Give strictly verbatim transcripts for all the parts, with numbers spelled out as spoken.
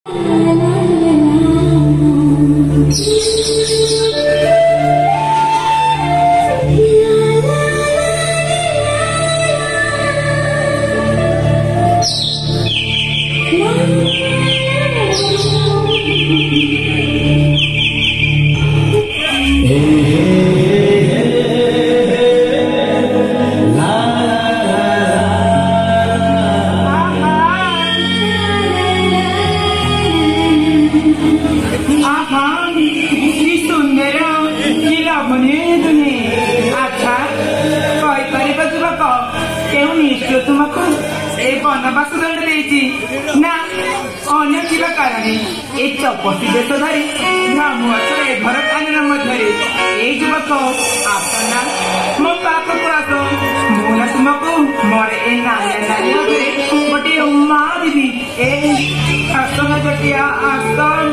चौपटी base धरी मुहर भरत आने मध्य युवक आपना मो पाक को आस मुला तुमको मोर ए नालिया नालिया गोटे उमा दीदी ए आसन जटिया आसन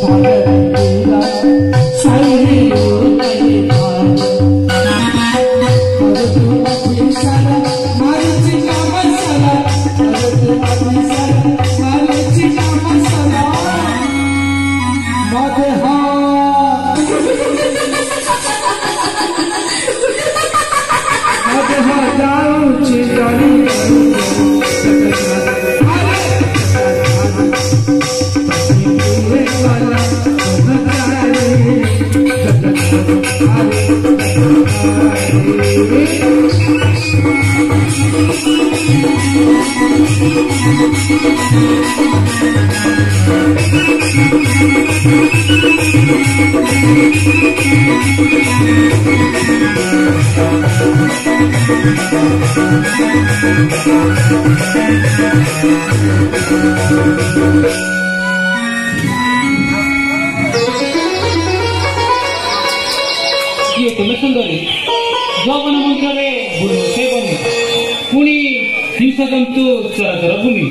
Sorry, ये तुम्हें सुंदरी जौवन मंचरे से बनी पुणी हिंस जंतु चराचर भूमि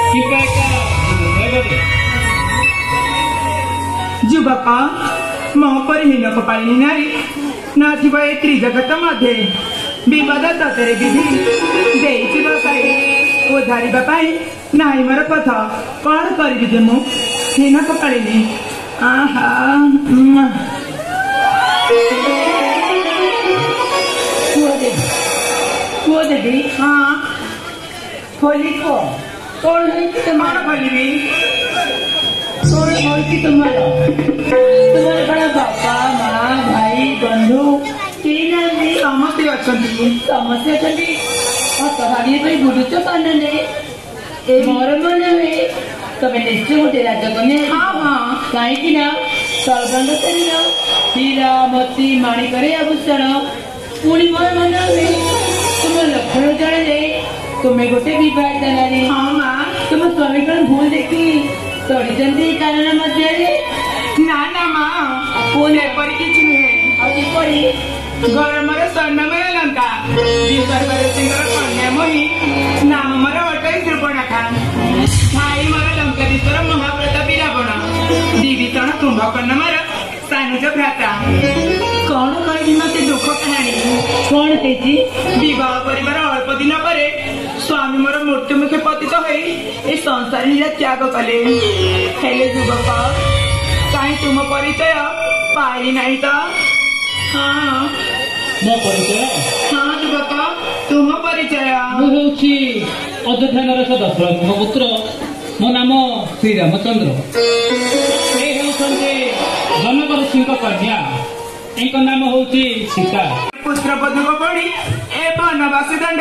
युवक मो परिहीन कपालिनी नारी नाथिबा ए त्रिजगत मध्ये विपद ततरे विधि देइछि बसाई उधारिबा पाई नाही मोर पथ कौन करिबि जे मु हीन कपालिनी आहा कुओ देवी हाँ खोली को कौन है कि तुम्हारा खोली कौन है कि तुम्हारा तुम्हारे बड़ा बापा माँ भाई बंधु तीन आदमी समस्ते अच्छी समस्ते अच्छी और कहानी पर बुढ़ुच कान ए मोर मन हुए तबे निश्चय गोटे राजकन्या हाँ हाँ कहीं ना सर्वंग शरीर हीरा मोती माणिकरे आभूषण पुणी मोर मन हुए तुम लक्षण जाने तुम्हें गोटे विवाह जाने हाँ माँ तुम स्वामी कौन भूल देखी चढ़ी कारण मध्य ना ना माँ कौन एपरी किसी नुहे आपरी गरमर स्वर्णमय लंका विदर्भर सिंगर कन्या मोही नाम मोर अटई त्रिपणाखा भाई मोर लंकाधीश्वर महाप्रतापी रावण दिविषण कुंभकर्ण मोर सानुज भ्राता कौन कही मत दुख कहानी कौन है विवाह परिवार अल्प दिन पर स्वामी मोर मृत्युमुखे पतित हो संसार लीला त्याग कले हेले युवक कहीं तुम परिचय पाई नहीं तो हाँ मो परिचय हाँ युवक तुम परिचय मुझे अयोध्या नरेश दशरथ पुत्र मो नाम श्रीरामचंद्र ये होती जनक ऋषि कन्या एक नाम हूँ सीता पुत्र बधुक पड़ी ए बनवासी दंड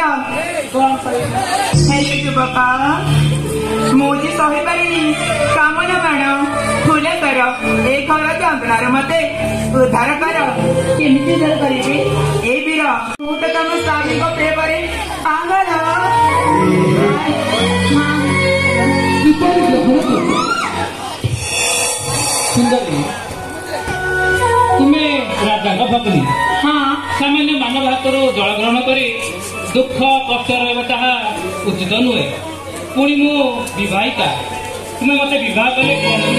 युवक मुझे सही पारिनी कामना बाण फूल कर ए घर जंगणार मते उद्धार कर केमिति उद्धार करिबे ए वीर तू तो तम स्वामी को प्रेमरे पागल सुंदरी तुम्हें राजा भगिनी हाँ सामान्य मानव हाथ जल ग्रहण कर दुख कष्ट रहा उचित नुहे पुणी मु विवाहिता तुम्हें मत बह कले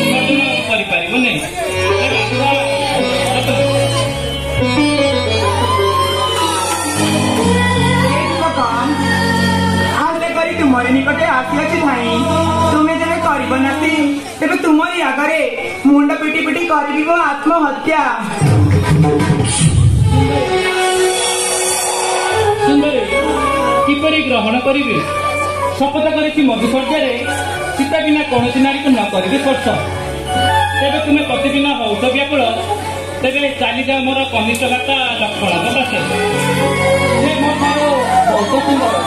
कर तुमरी निकटे आसी अच्छी भाई तुम्हें जब करबनाती तेरे तुमरी आगे मुंड पिटी पिटी कर आत्महत्या सुंदरी किपरि ग्रहण करिवे शपथ करी मधुसर्जा सीता बिना कौन नारी को न करी स्पर्श तेरे तुम्हें प्रतिदिन हौस व्याकुल तेरे चली जाओ मोर कनिष्ठ भाता लक्ष्मण पासे बहुत सुंदर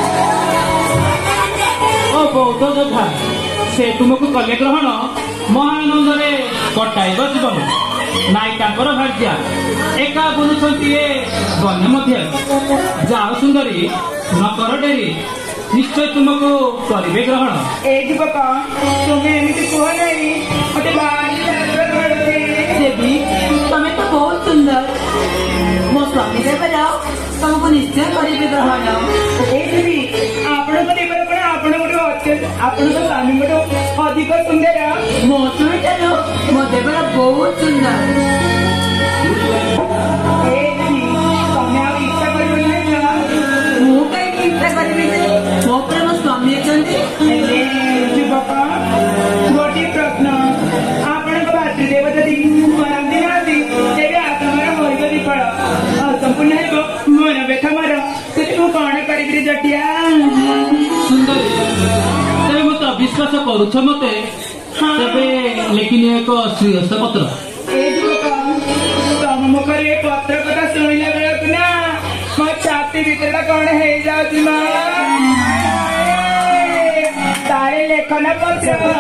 ओ बहुत जोधा से तुमको कले ग्रहण महानंद कटाइब जीवन नाई तांकर भार्या एका बुलुंट बन मध्य जाओ सुंदरी न कर डेरी निश्चय तुमको करेंगे ग्रहण ए युवक तुम्हें एमती कह नहीं मत देवी तुम्हें तो बहुत सुंदर मो स्वामी देव जाओ तुमको निश्चय करेंगे ग्रहण ए देवी आपण को देवर पण आपण गोटे अत्यंत आपण को स्वामी गोटे अधिक सुंदर मो स्वामी चलो मो देवर बहुत सुंदर ए देवी तुम्हें आ इच्छा करियो नहीं मु कहीं इच्छा करिबे मो प्रेम स्वामी युवक गोटे प्रश्न आपण भातृदेव जदि मरती नाती तेरे आत्मार मरिब विफल असंपूर्ण हो मन व्यथा मर तू कौन करी जटिया सुंदरी तेरे मत विश्वास करुछ मते तबे लेकिन एक श्रीहस्त पत्र ए युवक तम मुखरे पत्र कथा शुणिला बेलक ना ଭିତରଟା କଣ ହେଇଯାଉଛି ମା ତାରେ ଲେଖନ ପତ୍ର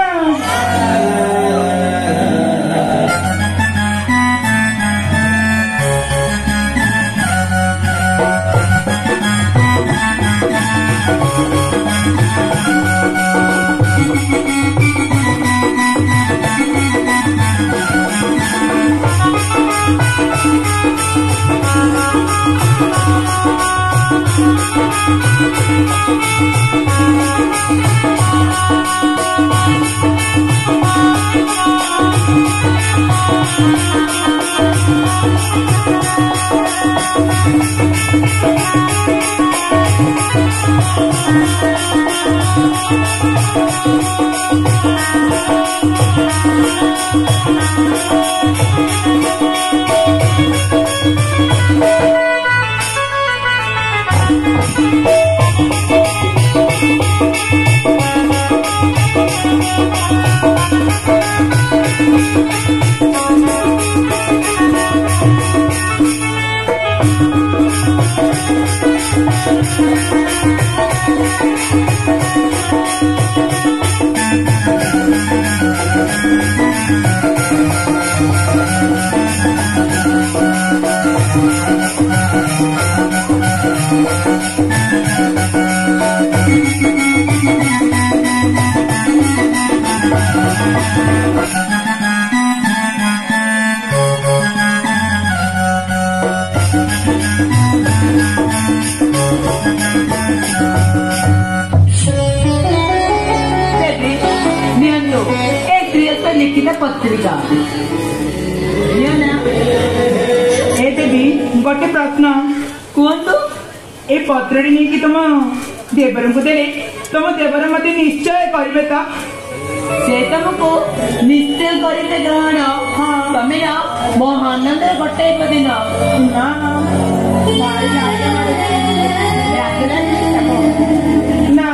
लिखित पत्रिका ए देवी गोटे प्रश्न कहतु ए पत्र नहीं तुम देवर को देले तुम देवर मत निश्चय करेंगे तो से तुमको निश्चय करते ग्रहण हाँ तमें ना मो आनंद गोटे दिन ना ना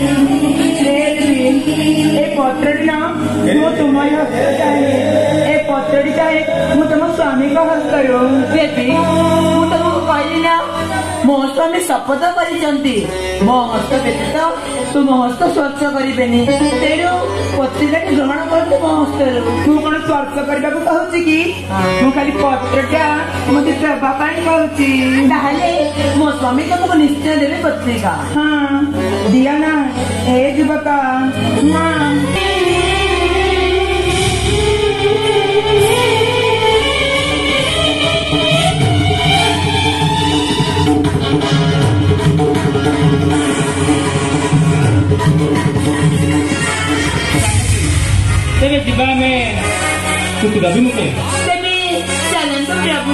ए पत्र ना मु तुम्हारी हस्त चाहे ए पत्र चाहे मु तुम स्वामी का हस्त करो बेबी मु तुमको कहली ना मो स्वामी शपथ करिसंती मो हस्त व्यतीत तुम हस्त स्वच्छ करिबेनी तेणु पत्रिका ग्रहण करते मो हस्त तू कौन स्पर्श करने को कहूँ कि मु खाली पत्रटा मत देवा कहूँ ताहले मो स्वामी तुमको निश्चय देवे पत्रिका हाँ दिया ना ए युवक हाँ तेरे जीवा में कुछ रवि मुके तेमी चलन तो प्रभु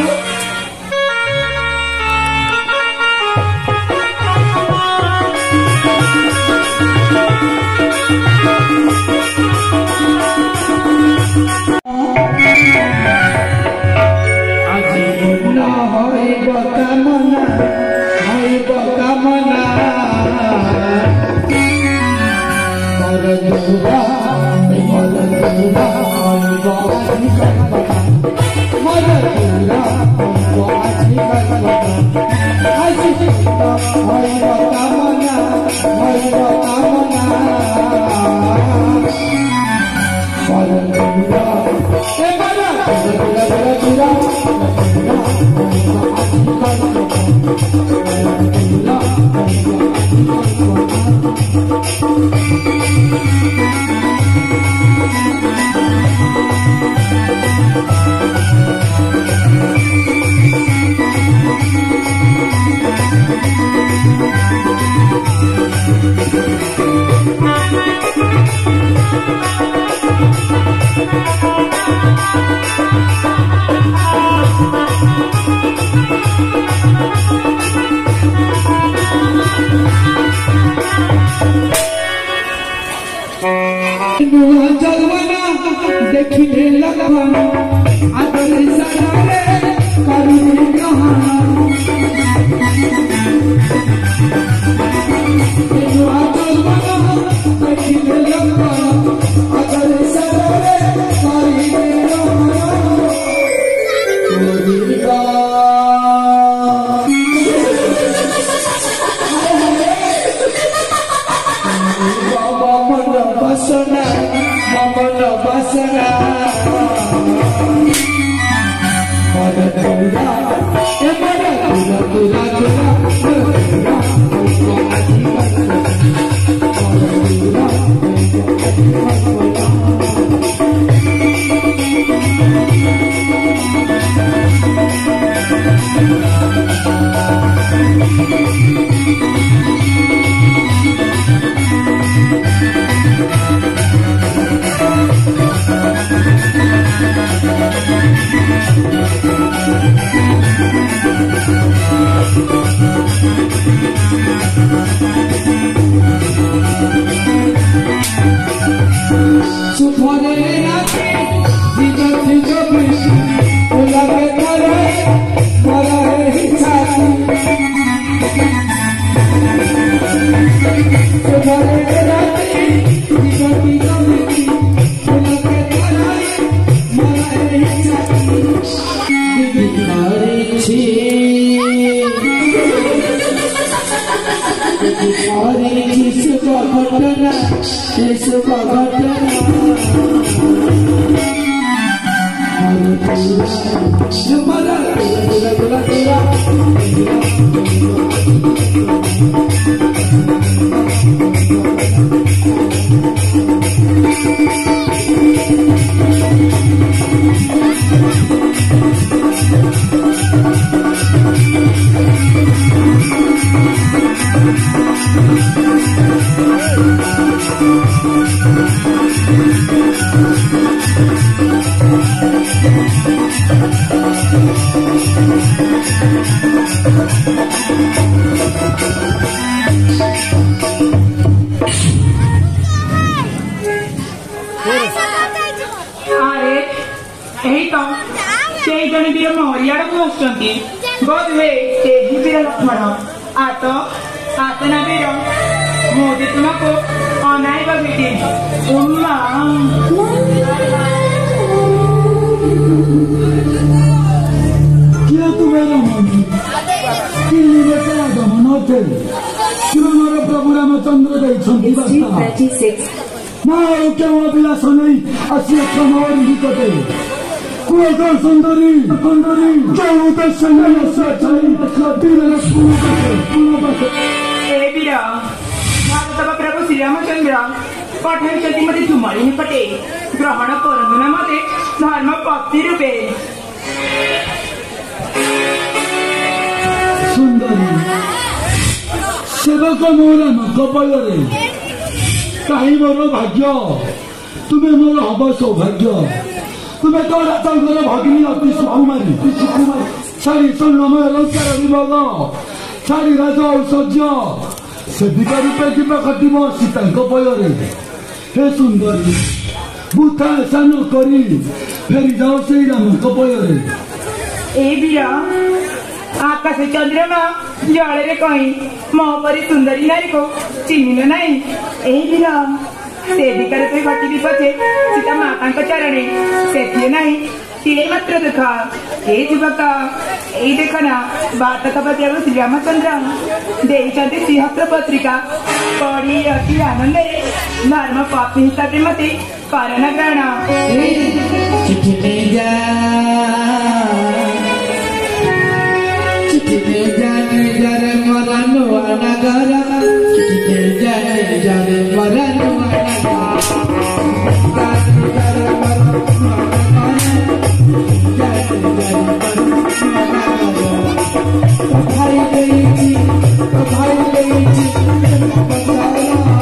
देखिले लगन आदर सदारे करुण ग्रहण देखिले लगन आदर सदारे करुण ग्रहण आकाश चंद्रमा जल कहीं मो परी सुंदरी नारी को चिन्ह नाई वीर से दिकर तो घटी पछे सीता माता चरणे से नाई ती मात्र दुख ये युवक ये देखना बात खबर श्री रामचंद्र देते सिंहस्त्र पत्रिका पढ़ी अति आनंद धर्म पापी हिसाब से मत कारण ग्रहण जाने जाने मरनु नगर जाने जाने मरनु भाई गई भाई गई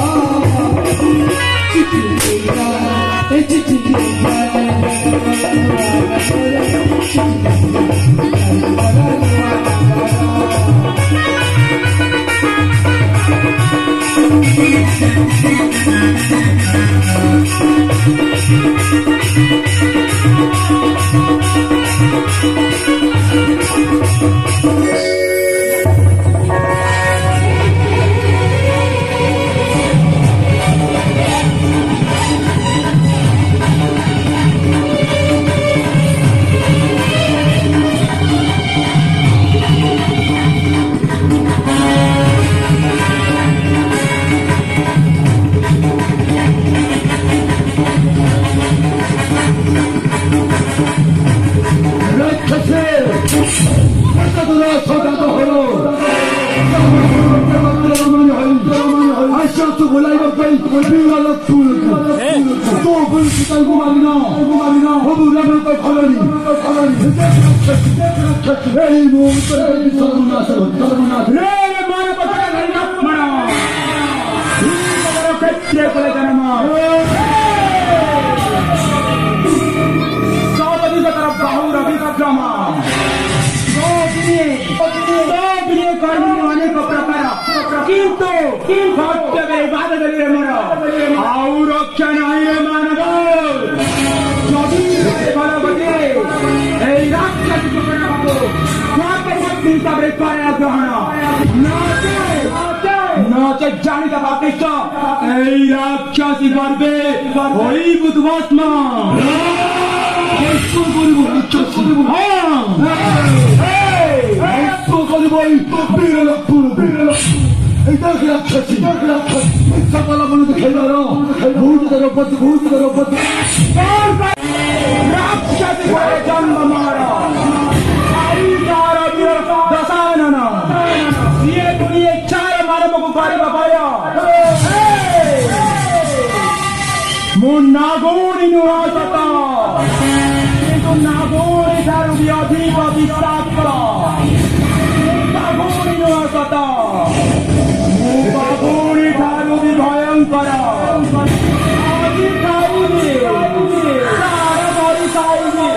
चिट्ठी चिट्ठी 또 몰라이가 빨리 비가라 풀고 또 불지 달고 말이나 말이나 어부라면 또 가라니 가라니 에이 뭐 빨리 서로 나서 서로 나서 रे मारो पत्ता घर ना मरो ये करो कच्चे कोले जन्म सौदी का तरफ बाहु रवि का ड्रामा सौदी सौदी करने वाले को प्रकार किंतु भक्त विवाद दलिए मरो और रक्षा नहीं रे मानव सौदी वाला बजे ए राक्षस को करना को चिंता बेपाया ग्रहण नाचे नाचे जानी का बाकिष्ट এই রাক্ষসী গর্বে ওই বুধভস্ম একটু করিব রাক্ষসী হ্যাঁ একটু করিব বিরলা পুরো বিরলা এইটা কি রাক্ষসী রাক্ষসী সকাল বলে খেলার ভূত ধরো পথ ভূত ধরো পথ রাক্ষসী করে জন্ম মারা दशानन ये दुनिया चार मानव को पारी बापाया मो नागोनी नुआसता किंतु नागोनी ठारू भी अधिक विषाक्त नागोनी नुआसता मो नागोनी ठारू भी भयंकर आदि ठारू भी सारा बड़ी साई भी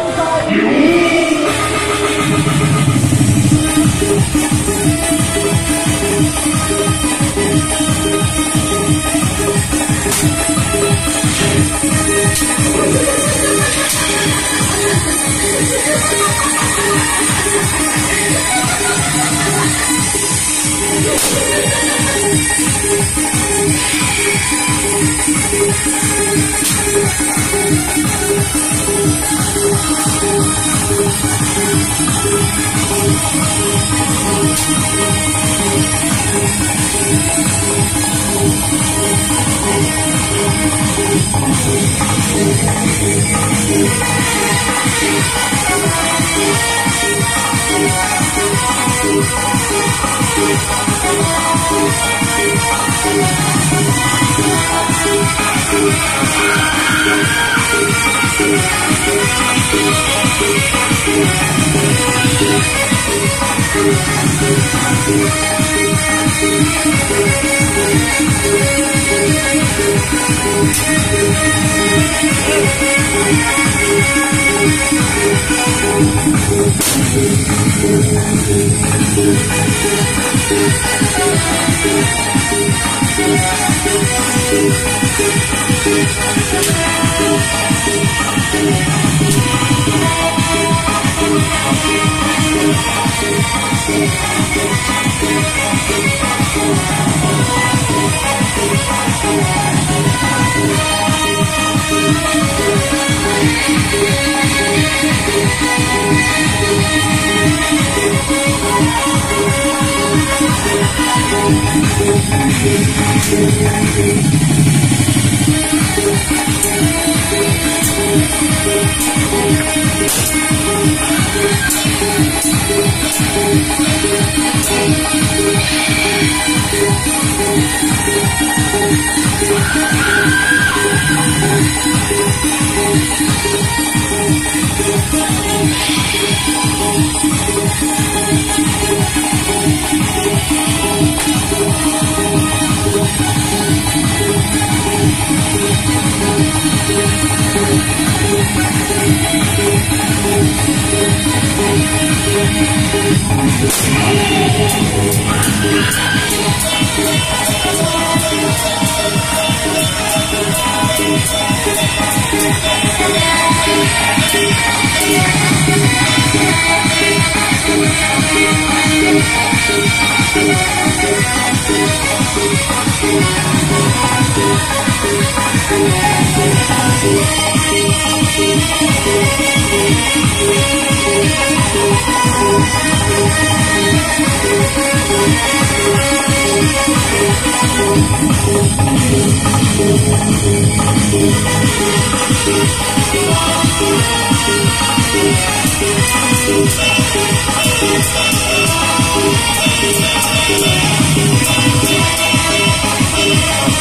Thank you.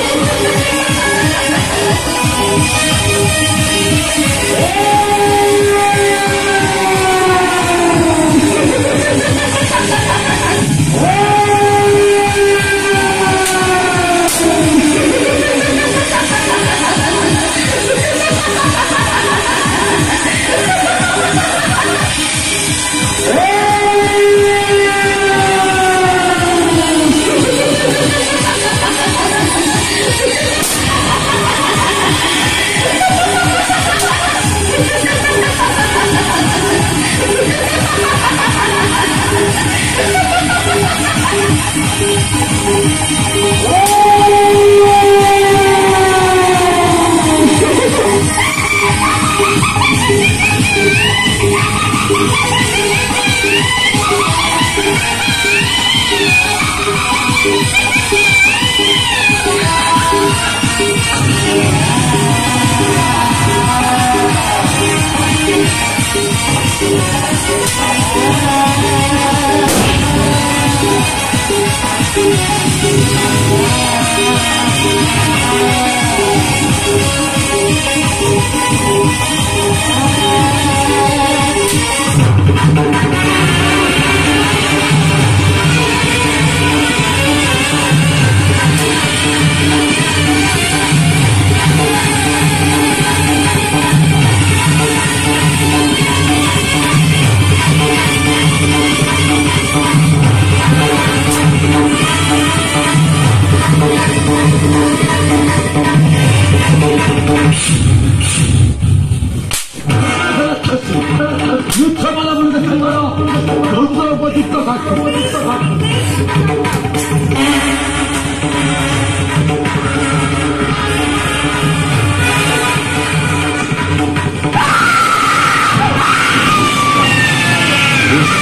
This